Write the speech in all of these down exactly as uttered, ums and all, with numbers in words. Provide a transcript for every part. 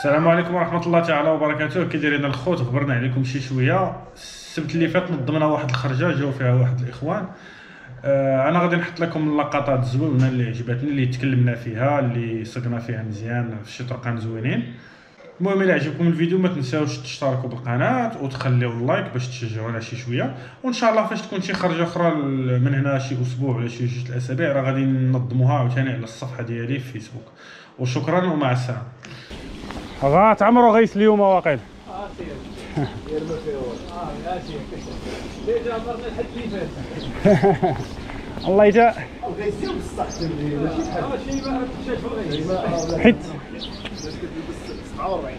السلام عليكم ورحمة الله تعالى وبركاته. كي دايرين الخوت؟ غبرنا عليكم شي شوية. السبت اللي فات نظمنا واحد الخرجة جاو فيها واحد الإخوان. آه أنا غادي نحط لكم اللقطات الزوينة اللي عجبتني، اللي تكلمنا فيها، اللي سقنا فيها مزيان في شي طرقان زوينين. المهم إلا عجبكم الفيديو ما تنساوش تشتركوا بالقناة وتخليو اللايك باش تشجعونا شي شوية، وإن شاء الله فاش تكون شي خرجة أخرى من هنا شي أسبوع ولا شي جوج الأسابيع راه غادي ننظموها عاوتاني على الصفحة ديالي في فيسبوك. وشكرا ومع السلامة. غاتعمروا غيس اليوم واقيلا. اه سير دير ما فيه والو. اه لا سير ديجا عمرنا الحد اللي فات. الله يجا غيسيو بصح تمرين ماشي بحال اه شي ما مشاش في الغيس حيت باش كتلبس سبعة وأربعين.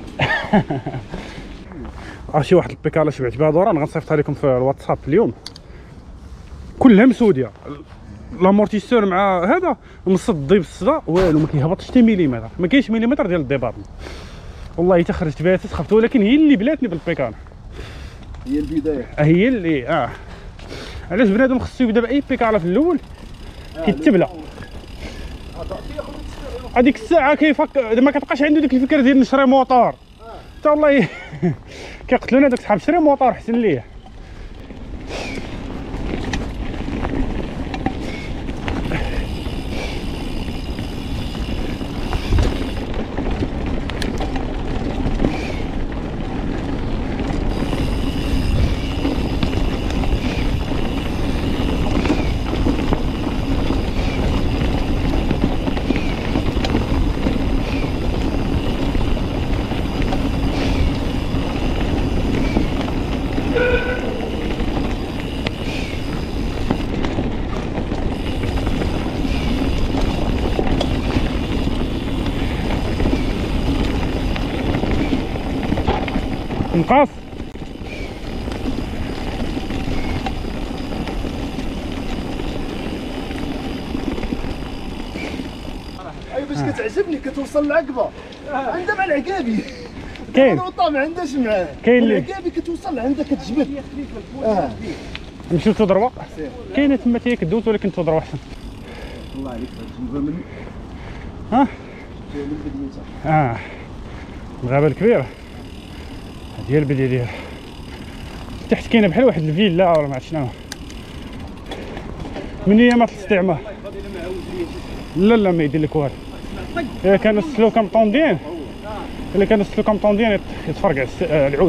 عرفتي واحد البيكاله شبعت بها دوران غنصيفطها لكم في الواتساب اليوم، كلها مسوديه. لامورتيسور مع هذا نص الضيب الصدا والو، ما كيهبطش حتى مليمتر، ما كاينش مليمتر ديال الديبارمون. والله حتى خرجت بها تخفت، ولكن هي اللي بلاتني بالبيكاله، هي البدايه هي اللي اه علاش بنادم خصو يبدا باي بيكاله في الاول كيتبلى. هذيك الساعه كيفكر ما كتبقاش عنده ديك الفكره ديال نشري موطور حتى والله كيقتلونا داك صحاب. شري موطور حسن ليه. نقاص ايوا باش كتعجبني كتوصل للعقبه عندها مع العقابي. كاين الوطا ما عندهاش معاه، كاين اللي العقابي كتوصل عندها كتجبد. اه نمشيو تضربه كاينه تما تي كدوز، ولكن تضرب احسن. الله عليك تجيبها من ها من بديتها. اه الغابه الكبيره هذه هي البدايه ديالها. تحت كاينه بحال واحد الفيلا ولا ما عرفت شنو من ايامات الاستعمار. لا لا ما يدير لك والو. الا كانوا السلوكه مطوندين الا كانوا السلوكه مطوندين يتفرقع العود.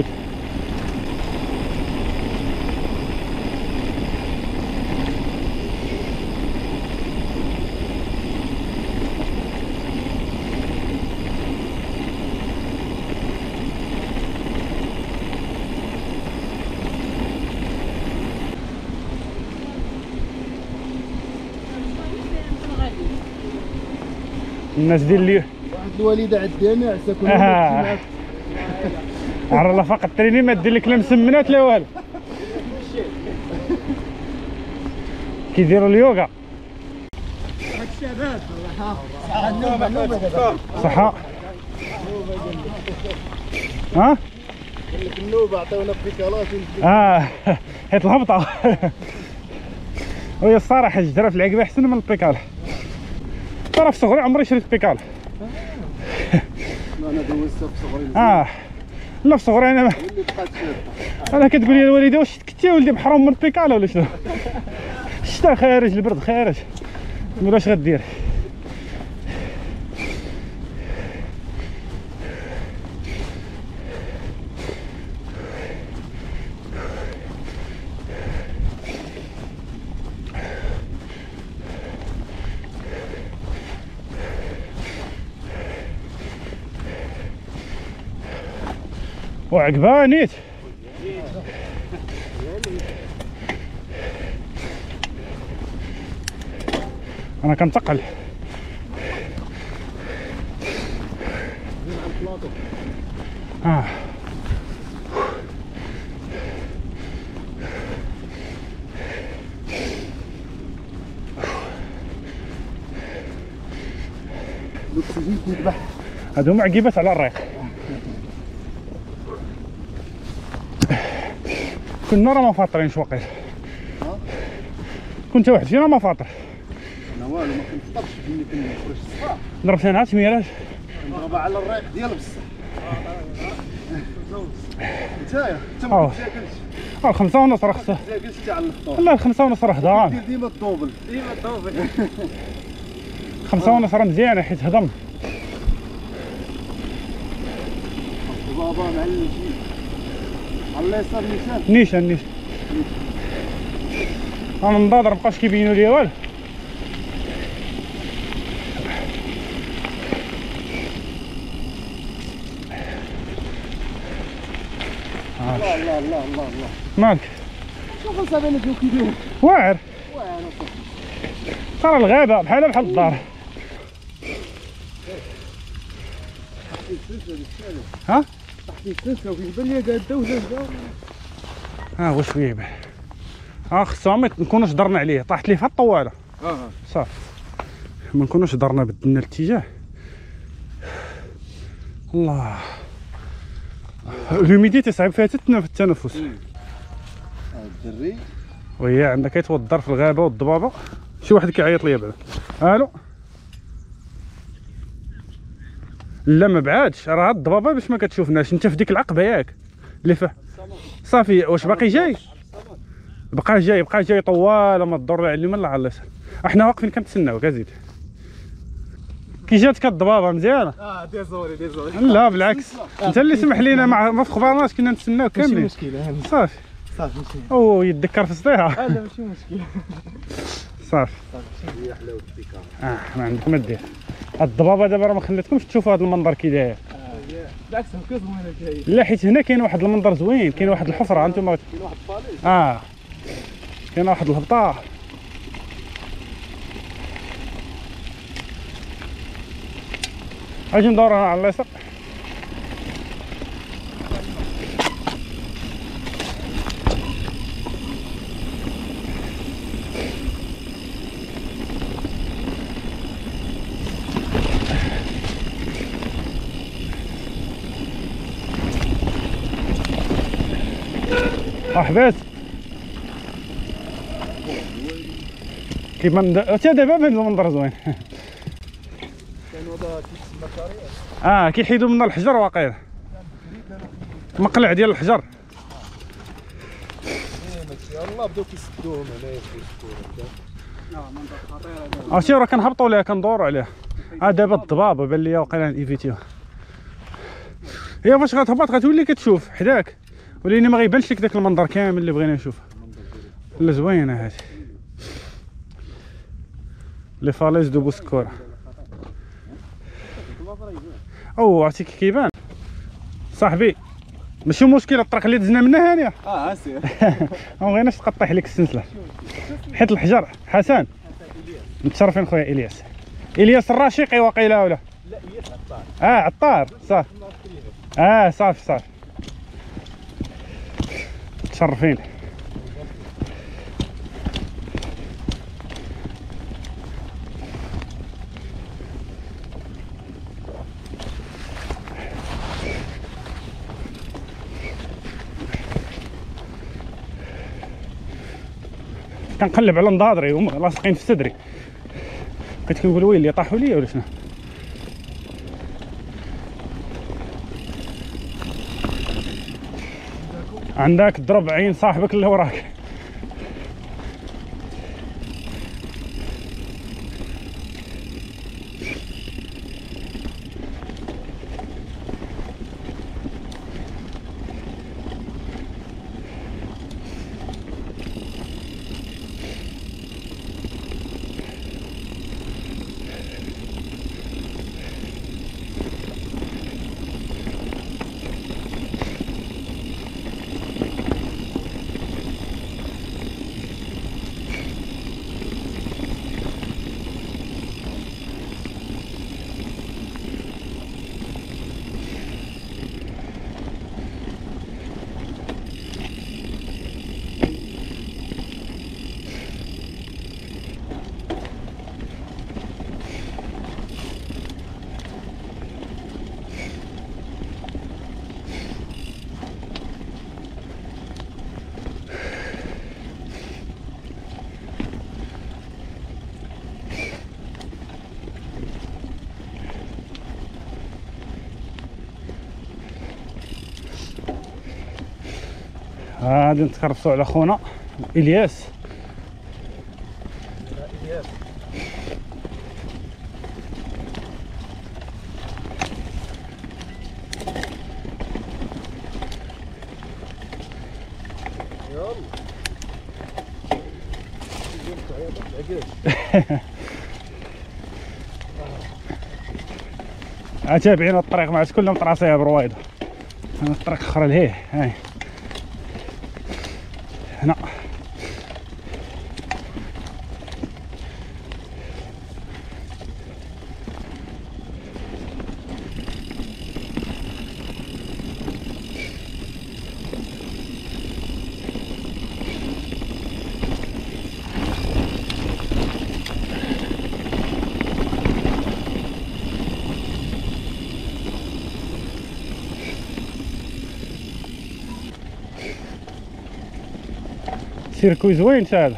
الناس ديال اللي واحد الوالده عداني عسى كون آه. عرى الله فقط تريني ما دير لك لا مسمنات لا والو. كيديروا اليوغا الشباب الله يحفظك. صحة. ها قال لك النوبه عطيونا بيكالات. اه حيت الهبطه. وهي الصراحه الجدره في العقبه احسن من البيكاله. ترى في صغري عمري شريت بيكاله. انا دوزتها في صغري. اه لا في صغري انا اللي بقات شابه. انا كتقول لي الوالده واش كنتي ولدي محروم من البيكاله ولا شنو؟ الشتا خارج البرد خارج، واش غدير؟ وعقبه نيت انا كنتقل. اه الاكسجين كيذبح. هادو معقبات على الريق. كنا راه ما فاطرينش واقيلا. كنت واحد فينا ما فاطر. انا والو ما كنفطرش فين كنخرج الصباح. ضربت انا تميراج كنضربها على الريق ديال بصح. نتايا انت أه. ما كتاكلش اه الخمسة ونص راه خصها. كتاكلش حتى على الفطور. لا الخمسة ونص راه هضام. دير ديما الدوبل ديما الدوبل. خمسة ونص راه مزيانة حيت هضم. بابا مع الجي على اليسار نيشان. نيشان نيشان. انا نضاضر مبقاوش كيبينوا لي والو. الله الله الله الله الله. مالك؟ شوف السبانة ديالو كي داير. واعر. واعر. ترى الغابة بحالها بحال الدار. ها؟ تحت السلسلة وكيبان لي قاعد دوزة. ها هو شويه يبان. ها خصها ما نكونوش درنا عليه، طاحت ليه في الطواله. اه صافي ما نكونوش درنا بدلنا الاتجاه. الله الهوميديتي صعيب فيها حتى التنفس. الدري وهي عندك كيتوضر في الغابه والضبابه. شي واحد كيعيط ليا بعدا. الو لا ما بعادش، راه الضبابه باش ما كتشوفناش. انت في ديك العقبه ياك اللي فيه صافي. واش باقي جاي؟ بقى جاي بقى جاي طوال ما تدور على اليمين لا على اليسار. احنا واقفين كنتسناوك ازيد. كي جاتك الضبابه مزيانه؟ اه ديزولي ديزولي. لا بالعكس انت اللي سمح لينا ما ما فخبرناش كنا نتسناو كاملين. ماشي مشكل صافي صافي ماشي. او يتذكر في الصديحه. لا ماشي مشكل. صافي صافي. هي حلاوه الديكار. اه ما عندك ما دير. الضبابه دابا راه ما خلاتكمش تشوفوا هذا المنظر كي داير. بالعكس هكا زوينه جايه. لا حيت هنا كاين واحد المنظر زوين، كاين واحد الحفره انتم. كاين واحد الطاليج. اه كاين واحد الهبطه. اجي ندور انا على اليسار. حبيت كيما حتى دابا بان المنظر زوين. كان وضع كيتسمى كارير. اه كيحيدوا منا الحجر واقيلا مقلع ديال الحجر. يلاه بداو كيسدوهم هنايا كيسدوهم. اه منطقه خطيره. عرفتي راه كنهبطوا ليها كندوروا عليها. اه دابا الضبابه بان ليا واقيلا ايفيتيوها. هي فاش غتهبط غتولي كتشوف حداك ولكن ما غيبانش لك داك المنظر كامل اللي بغينا نشوفه. لا زوينه هذه لي فاليز دو بوسكوره. او عرفتي كي كيبان صاحبي ماشي مشكل الطريق اللي دزنا منها هانيه. اه سير. ما بغيناش تقطع لك السلسله حيت الحجر. حسن متشرفين خويا الياس. الياس الرشيقي واقيلا ولا لا الياس عطار. اه عطار صافي. اه صافي صافي متشرفين. كنقلب على نضاضري هما لاصقين في صدري. بقيت كنقول ويلي طاحوا ليا ولا شنو. عندك ضرب عين صاحبك اللي وراك. غادي نتكرفسوا على خونا الياس. الياس يلا تابعين الطريق مع كلهم طراسيها برويضه. هنا الطريق الاخرى لهيه هاي هنا. سيركوي زوين هذا.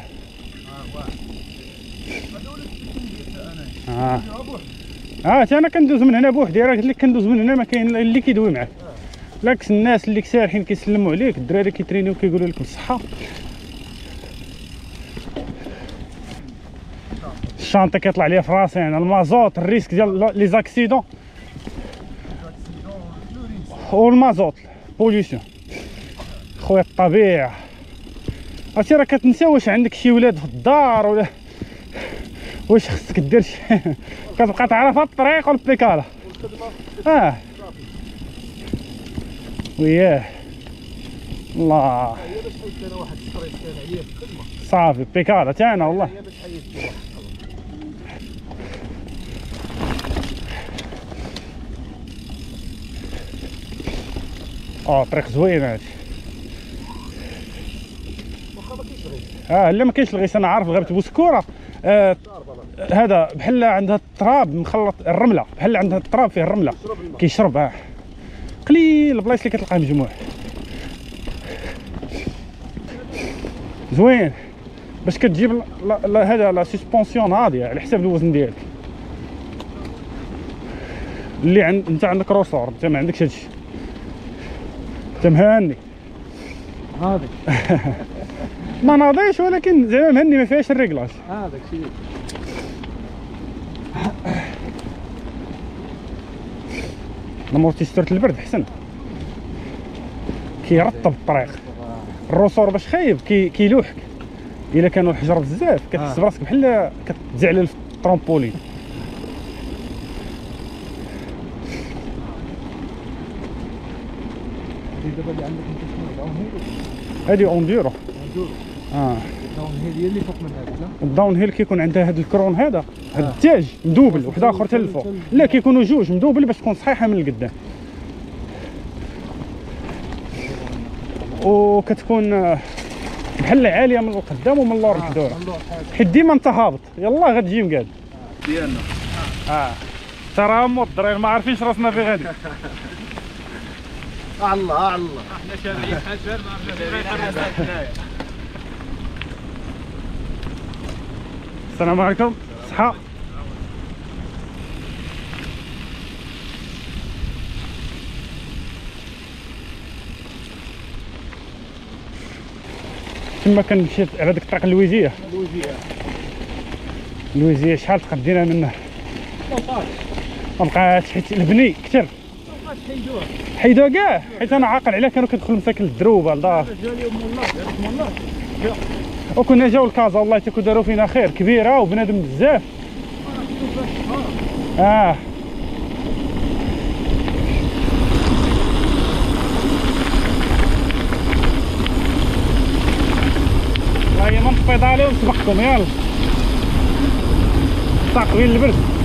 اه اه انا كندوز من هنا بوحدي، راه قلت لك كندوز من هنا ما كاين اللي كيدوي معاك. بالعكس الناس اللي سارحين كيسلموا عليك، الدراري كيترينيو كيقولوا لك بالصحه. الشانطه كيطلع ليا في راسي انا، المازوت، الريسك ديال لي زاكسيدون والمازوت بوليسيون. خويا الطبيعه عرفتي راه كتنسى واش عندك شي ولاد في الدار ولا واش خصك دير شي كتبقى تعرف الطريق والبيكالا. اه وياه الله صافي بيكالا تاعنا والله. اه طريق زوين هادي. اه لا ما كاينش الغيس، انا عارف غابه بوسكوره. آه هذا بحال عندها التراب مخلط الرمله، بحال عندها التراب فيه الرمله كيشرب. اه قليل البلايص اللي كتلقاه مجموع. زوين باش كتجيب هذا لا سسبونسيون هاديه على حساب الوزن ديالك. اللي عند انت عندك روسور، انت ما عندكش هادشي، انت مهاني هذاك ما ناضيش ولكن زعما مهني ما فيهاش الريكلاج. هذاك شي المورتيستور البرد حسن كيرطب الطريق. الروسور باش خايب كي كيلوحك الا كانوا الحجر بزاف كتحس آه. براسك بحال كتزعلل في الطرومبولين. دابا اللي عندك انت شنو داون هيل؟ هادي اونديرو. اونديرو اه داون هيل هي اللي فوق من هذيك. لا الداون هيل كيكون عندها هاد الكرون هذا هاد التاج مدوبل واحد اخر حتى للفوق. لا كيكونوا جوج مدوبل باش تكون صحيحه من القدام، وكتكون بحال عاليه من القدام ومن اللور محدوره، حيت ديما انت هابط يلاه غتجي مقاد ديالنا. اه ترى الدراري ما عارفينش راسنا في غادي. الله الله احنا شارعين حجر ما عرفناش. السلام عليكم صحة. تما كنمشي على ديك الطريق اللويزيه. لوجيه اللويزيه شحال تقدينا منه؟ ما بقاش ما بقاش حيت البني كثر. ما بقاش حيدوه. حيدوها كاع حيت انا عاقل عليه كانوا كيدخلوا مساكن الدروبه لدار. جالي ام الله هذيك ام الله وكنا جاو الكازا والله تكون داروا فينا خير كبيره وبنادم بزاف. اه هاي من البيضالي ونسبقكم يلا. طاق وين البرد.